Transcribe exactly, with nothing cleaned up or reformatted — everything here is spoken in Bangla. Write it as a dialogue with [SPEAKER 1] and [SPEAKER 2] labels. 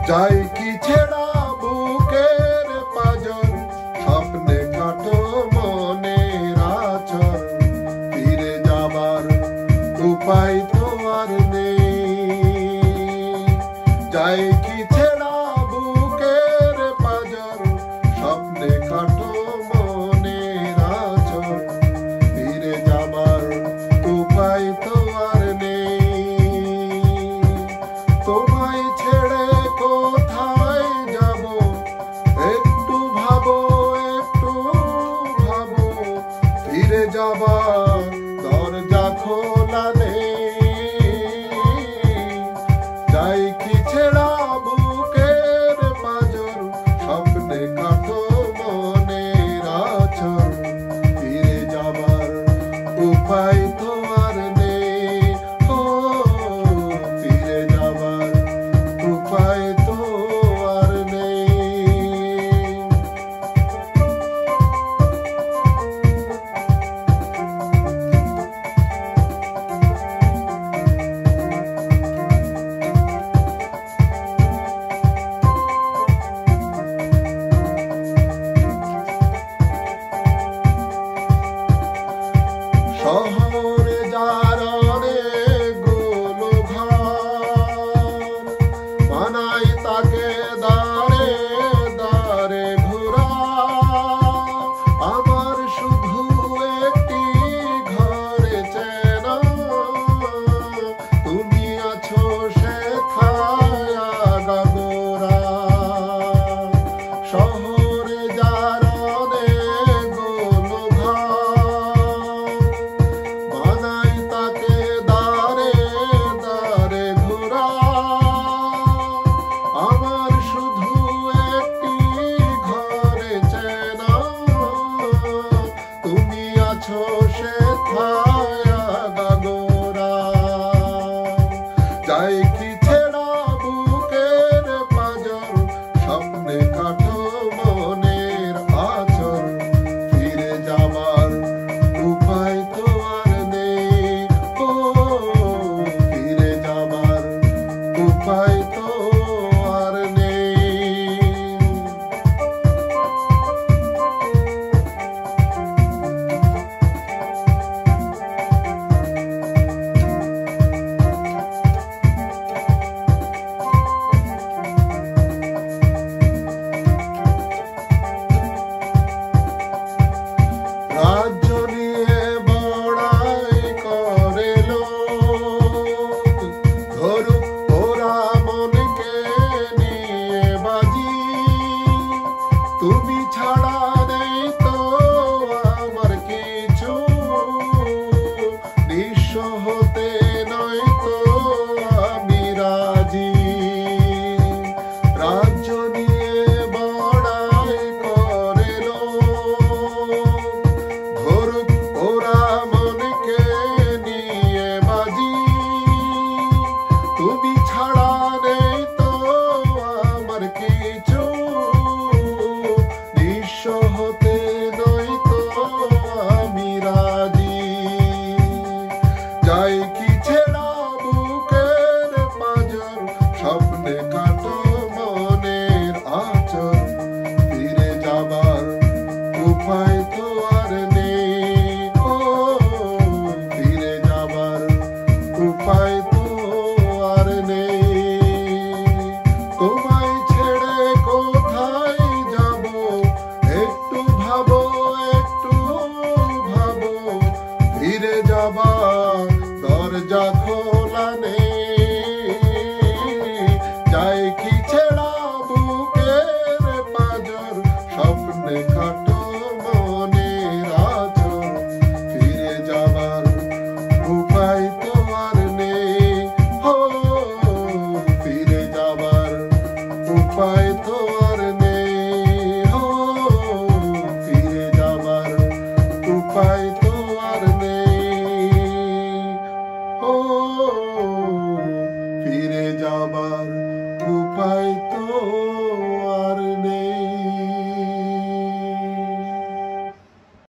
[SPEAKER 1] যাই কি ছেড়া বুকের পাজর, স্বপ্নে কাটো মনের আচর, ফিরে যাবার উপায় তো আর নেই। যাই কি ছেড়া বুকের পাজর, স্বপ্নে কাটো মনের আচর, ফিরে যাবার উপায় তো আর নেই। তোমায় ছেড়ে কোথায় যাব, একটু ভাবো একটু ভাবো, ফিরে যাবার দরজা খোলা নেই। যাই কি ছেড়া বুকের পাজর, স্বপ্নে কাটো মনের আচর, ফিরে যাবার উপায় তো আর নেই। ও ফিরে যাবার উপায় তো আর নেই। শহরে যার অনেকগুলো ঘর, বানাই তাকে দাঁড়ে দাঁড়ে ঘোরা। আমার শুধু একটি ঘরে চেনা, তুমি আছো সেথায় আগাগোড়া। শহরে যার অনেকগুলো ঘর, বানাই তাকে দাঁড়ে দাঁড়ে ঘোরা। আমার শুধু একটি ঘরে চেনা, তুমি আছো সেথায় আগাগোড়া। যাই কি ছেড়া বুকের পাজর, স্বপ্নে কাটো মনের আচর, ফিরে যাবার উপায় তো আর নেই। ও ফিরে যাবার উপায় তো আর নেই। রাজ্য নিয়ে বড়াই করে লোক, ধরুক ওরা মনকে নিয়ে বাজি। তুমি ছাড়া নেই তো আমার কিছু, নিঃস্ব হতে নয় তো আমি রাজি। রাজ্য নিয়ে বড়াই করে লোক, ধরুক ওরা মনকে নিয়ে বাজি। তুমি ছাড়া নেই তো আমার কিছু, নিঃস্ব হতে নয় তো আমি রাজি। যাই কি ছেড়া বুকের পাজর, স্বপ্নে কাটো মনের আচর, ফিরে যাবার উপায় তো আর নেই। ও ফিরে যাবার উপায় তো আর নেই। তোমায় ছেড়ে কোথায় যাব, একটু ভাবো একটু ভাবো, ফিরে যাবার দরজা খোলা নেই। যাই কি ছেড়া বুকের পাজর, স্বপ্নে কাটো মনের আচর, ফিরে যাবার উপায় তো আর নেই। ও ফিরে যাবার উপায় তো আর নেই। ও ফিরে যাবার উপায় তো আর নেই। ও ফিরে যাবার উপায়